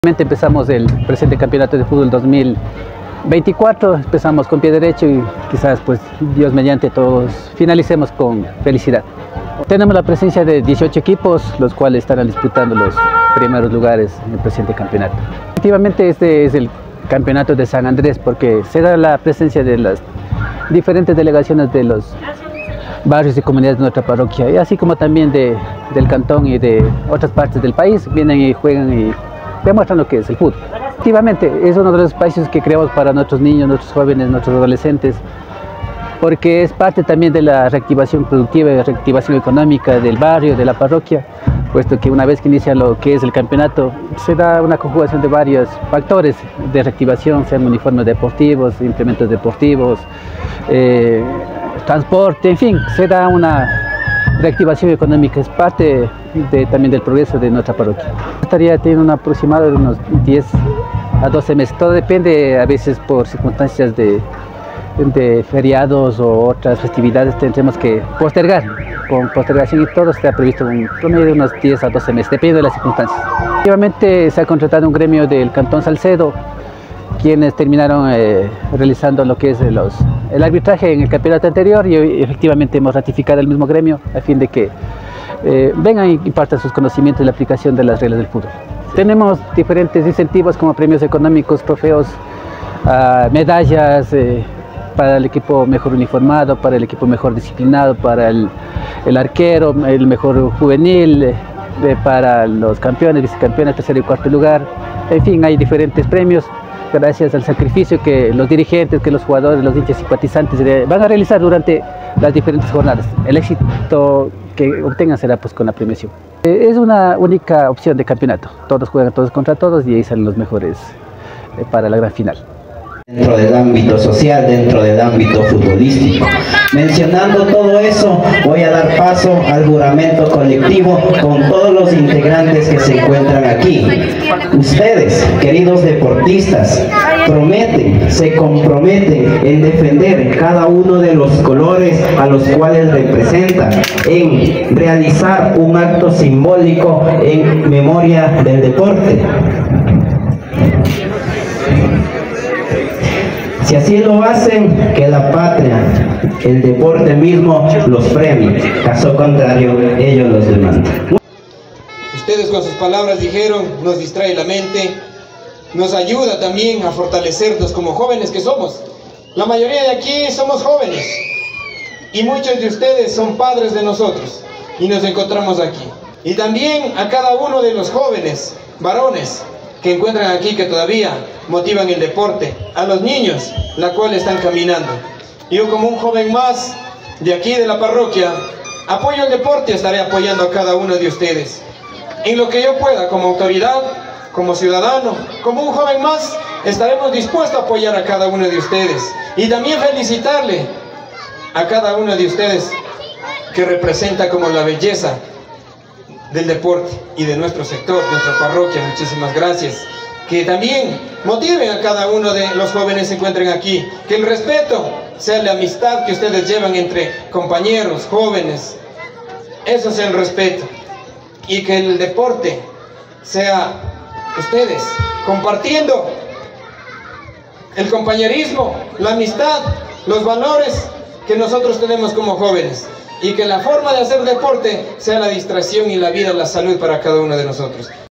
Empezamos el presente campeonato de fútbol 2024, empezamos con pie derecho y quizás pues Dios mediante todos finalicemos con felicidad. Tenemos la presencia de 18 equipos, los cuales estarán disputando los primeros lugares en el presente campeonato. Efectivamente este es el campeonato de San Andrés porque se da la presencia de las diferentes delegaciones de los barrios y comunidades de nuestra parroquia, y así como también del cantón y de otras partes del país, vienen y juegan y demuestran lo que es el fútbol. Efectivamente, es uno de los espacios que creamos para nuestros niños, nuestros jóvenes, nuestros adolescentes, porque es parte también de la reactivación productiva y la reactivación económica del barrio, de la parroquia, puesto que una vez que inicia lo que es el campeonato, se da una conjugación de varios factores de reactivación, sean uniformes deportivos, implementos deportivos, transporte, en fin, se da una reactivación económica, es parte también del progreso de nuestra parroquia. Estaría teniendo un aproximado de unos 10 a 12 meses, todo depende a veces por circunstancias de feriados o otras festividades tendremos que postergar, con postergación y todo está previsto un promedio de unos 10 a 12 meses, depende de las circunstancias. Efectivamente se ha contratado un gremio del Cantón Salcedo, quienes terminaron realizando lo que es el arbitraje en el campeonato anterior, y efectivamente hemos ratificado el mismo gremio a fin de que vengan y impartan sus conocimientos y la aplicación de las reglas del fútbol. Tenemos diferentes incentivos como premios económicos, trofeos, medallas para el equipo mejor uniformado, para el equipo mejor disciplinado, para el arquero, el mejor juvenil, para los campeones, vicecampeones, tercer y cuarto lugar. En fin, hay diferentes premios gracias al sacrificio que los dirigentes, que los jugadores, los hinchas simpatizantes van a realizar durante las diferentes jornadas. El éxito que obtengan será pues con la premiación. Es una única opción de campeonato, todos juegan todos contra todos y ahí salen los mejores para la gran final. Dentro del ámbito social, dentro del ámbito futbolístico. Mencionando todo eso, voy a dar paso al juramento colectivo con todos los integrantes que se encuentran aquí. Ustedes, queridos deportistas, se comprometen en defender cada uno de los colores a los cuales representan, en realizar un acto simbólico en memoria del deporte. Si así lo hacen, que la patria, el deporte mismo los premie. Caso contrario, ellos los demandan. Ustedes con sus palabras dijeron, nos distrae la mente, nos ayuda también a fortalecernos como jóvenes que somos. La mayoría de aquí somos jóvenes y muchos de ustedes son padres de nosotros y nos encontramos aquí. Y también a cada uno de los jóvenes, varones, que encuentran aquí que todavía motivan el deporte, a los niños, la cual están caminando. Yo como un joven más de aquí de la parroquia, apoyo el deporte y estaré apoyando a cada uno de ustedes. En lo que yo pueda, como autoridad, como ciudadano, como un joven más, estaremos dispuestos a apoyar a cada uno de ustedes. Y también felicitarle a cada uno de ustedes que representa como la belleza del deporte y de nuestro sector, nuestra parroquia. Muchísimas gracias. Que también motiven a cada uno de los jóvenes que se encuentren aquí, que el respeto sea la amistad que ustedes llevan entre compañeros, jóvenes, eso sea el respeto, y que el deporte sea ustedes compartiendo el compañerismo, la amistad, los valores que nosotros tenemos como jóvenes, y que la forma de hacer deporte sea la distracción y la vida, la salud para cada uno de nosotros.